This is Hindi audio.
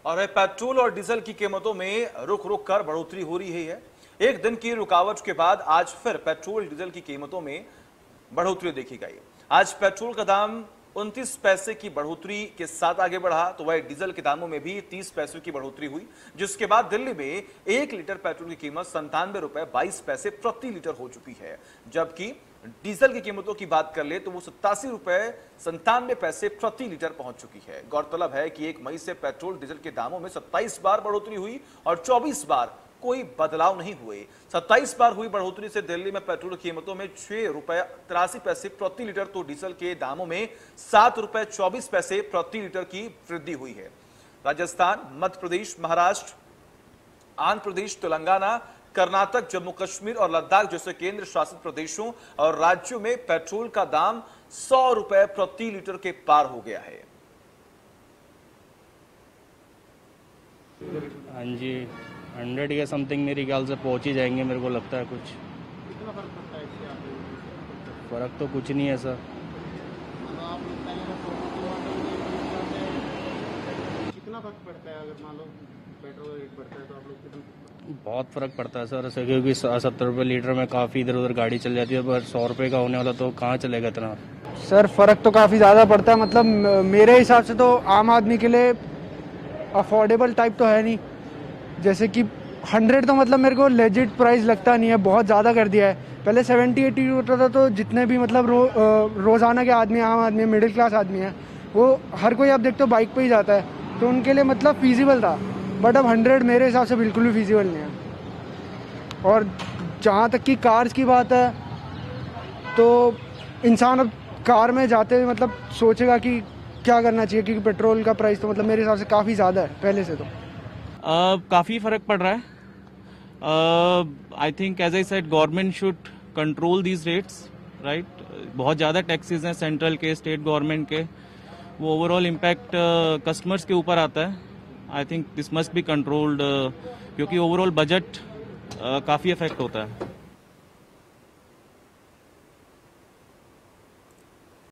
और पेट्रोल और डीजल की कीमतों में रुक रुक कर बढ़ोतरी हो रही है। एक दिन की रुकावट के बाद आज फिर पेट्रोल डीजल की कीमतों में बढ़ोतरी देखी गई। आज पेट्रोल का दाम 29 पैसे की बढ़ोतरी के साथ आगे बढ़ा, तो वह डीजल के दामों में भी 30 पैसों की बढ़ोतरी हुई, जिसके बाद दिल्ली में 1 लीटर पेट्रोल की कीमत 97 रुपए 22 पैसे प्रति लीटर हो चुकी है। जबकि डीजल की कीमतों की बात कर ले तो वो 87 रुपए 97 पैसे प्रति लीटर पहुंच चुकी है। गौरतलब है कि 1 मई से पेट्रोल डीजल के दामों में 27 बार बढ़ोतरी हुई और 24 बार कोई बदलाव नहीं हुए। 27 बार हुई बढ़ोतरी से दिल्ली में पेट्रोल कीमतों में 6 रुपए 83 पैसे प्रति लीटर, तो डीजल के दामों में 7 रुपए 24 पैसे प्रति लीटर की वृद्धि हुई है। राजस्थान, मध्य प्रदेश, महाराष्ट्र, आंध्र प्रदेश, तेलंगाना, कर्नाटक, जम्मू कश्मीर और लद्दाख जैसे केंद्र शासित प्रदेशों और राज्यों में पेट्रोल का दाम 100 रुपए प्रति लीटर के पार हो गया है। हाँ जी, 100 के समथिंग मेरे ख्याल से पहुंच ही जाएंगे, मेरे को लगता है। कुछ कितना फर्क पड़ता है इससे आपको? फर्क तो कुछ नहीं है सर। आप पहले कितना फर्क पड़ता है अगर मान लो पेट्रोल रेट बढ़ता है तो आप लोग कितना? बहुत फर्क पड़ता है सर ऐसे, क्योंकि 70 रुपये लीटर में काफ़ी इधर उधर गाड़ी चल जाती है, पर 100 रुपये का होने वाला तो कहाँ चलेगा इतना। सर फ़र्क तो काफ़ी ज़्यादा पड़ता है, मतलब मेरे हिसाब से तो आम आदमी के लिए अफोर्डेबल टाइप तो है नहीं। जैसे कि 100 तो मतलब मेरे को लेजिट प्राइस लगता नहीं है, बहुत ज़्यादा कर दिया है। पहले 70-80 होता था, तो जितने भी मतलब रोज़ाना के आदमी, आम आदमी, मिडिल क्लास आदमी है, वो हर कोई आप देखते हो बाइक पे ही जाता है, तो उनके लिए मतलब फीजिबल था। बट अब 100 मेरे हिसाब से बिल्कुल भी फीजिबल नहीं है। और जहाँ तक कि कार्स की बात है, तो इंसान अब कार में जाते हुए मतलब सोचेगा कि क्या करना चाहिए, क्योंकि पेट्रोल का प्राइस तो मतलब मेरे हिसाब से काफ़ी ज़्यादा है पहले से। तो काफ़ी फ़र्क पड़ रहा है। I think as I said government should control these rates, right. बहुत ज़्यादा टैक्सेस हैं सेंट्रल के, स्टेट गवर्नमेंट के, वो ओवरऑल इम्पैक्ट कस्टमर्स के ऊपर आता है। I think this must be controlled, क्योंकि ओवरऑल बजट काफ़ी अफेक्ट होता है।